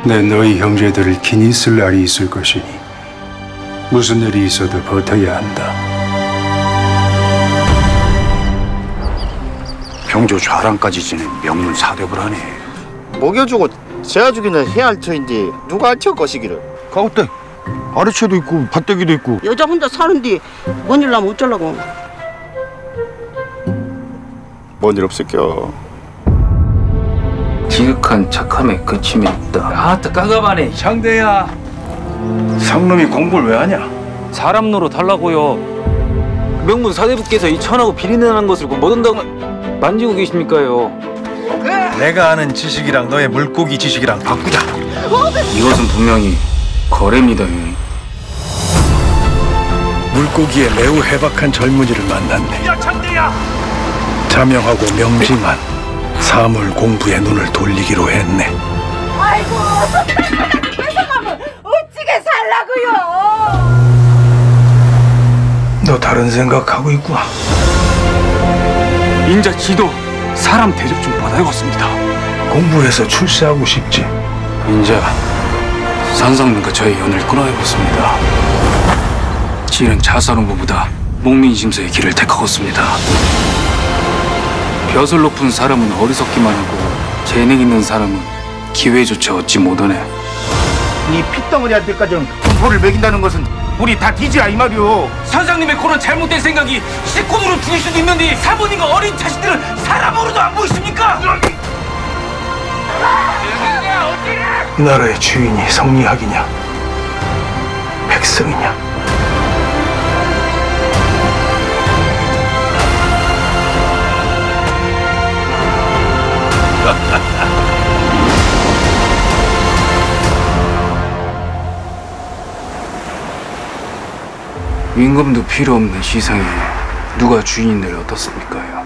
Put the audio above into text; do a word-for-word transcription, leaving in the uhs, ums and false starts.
내 너희 형제들을 긴히 쓸 날이 있을 것이니 무슨 일이 있어도 버텨야 한다. 병조 좌랑까지 지낸 명문 사대부를 하네. 먹여주고 재워주기는 해야 할 터인데 누가 알쳐 것이기를. 가구댁 아래채도 있고 밭대기도 있고. 여자 혼자 사는데 뭔 일 나면 어쩌려고. 뭔 일 없을겨. 지극한 착함에 거침이 있다. 아따 깜깜하네. 장대야, 상놈이 공부를 왜 하냐? 사람 노릇 하려고요. 명문 사대부께서 이 천하고 비린내나는 것을 못 온다고 만지고 계십니까요? 내가 아는 지식이랑 너의 물고기 지식이랑 바꾸자. 이것은 분명히 거래입니다. 물고기에 매우 해박한 젊은이를 만났네. 야, 장대야! 자명하고 명징한 사물 공부에 눈을 돌리기로 했네. 아이고, 뺏어가면 어찌게 살라고요? 너 다른 생각하고 있구나. 인자 지도 사람 대접 좀 받아야겠습니다. 공부해서 출세하고 싶지. 인자 산상님과 저의 연을 끊어야겠습니다. 지는 자살홍보보다 목민심서의 길을 택하겠습니다. 벼슬 높은 사람은 어리석기만 하고 재능 있는 사람은 기회조차 얻지 못하네. 이 핏덩어리한테까지는 공포를 먹인다는 것은 우리 다 뒤지야 이 말이오. 선생님의 그런 잘못된 생각이 식구들을 죽일 수도 있는데 사모님과 어린 자식들은 사람으로도 안 보이십니까? 이 나라의 주인이 성리학이냐 백성이냐. 임금도 필요 없는 시상에 누가 주인을 얻었습니까요?